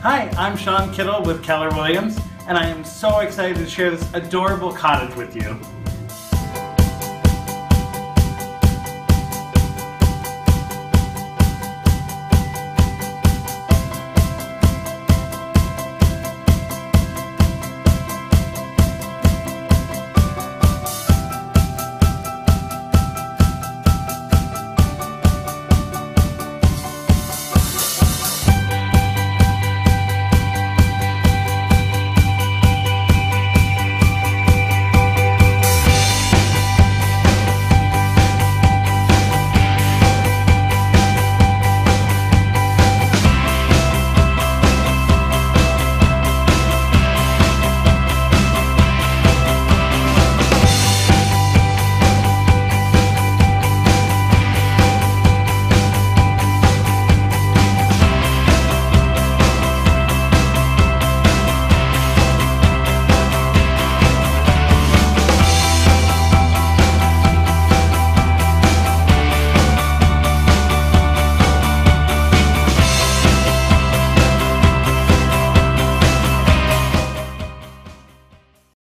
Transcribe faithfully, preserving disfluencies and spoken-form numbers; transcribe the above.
Hi, I'm Sean Kittle with Keller Williams, and I am so excited to share this adorable cottage with you.